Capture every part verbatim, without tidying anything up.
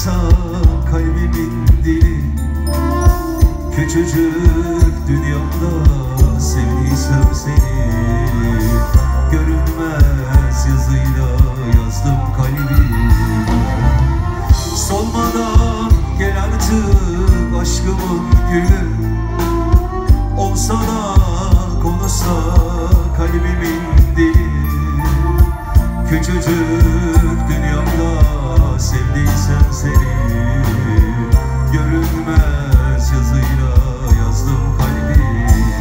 konuşsa kalbimin dili, küçücük dünyamda sevdiysem seni, görünmez yazıyla yazdım kalbime. Solmadan gel artık aşkımın gülü, olsa da konuşsa kalbimin dili, küçücük dünyamda sevdiysem seni, görünmez yazıyla yazdım kalbime.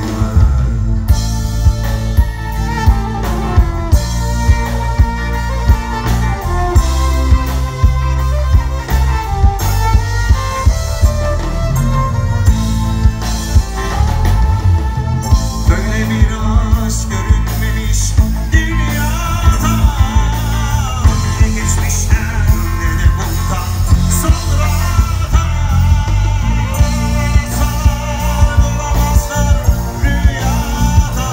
Böyle bir aşk görünmemiş dünyada, ne geçmişten ne de bundan sonra da. Sana bulamazlar rüyada,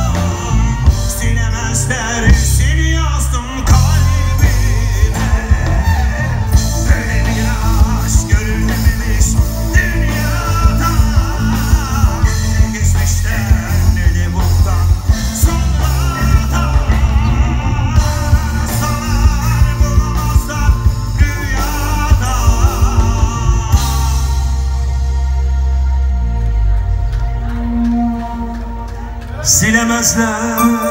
silemezler seni yazdım kalbime. Böyle bir aşk görünmemiş dünyada, ne geçmişten ne de bundan sonra da. Sana bulamazlar rüyada. Silemezler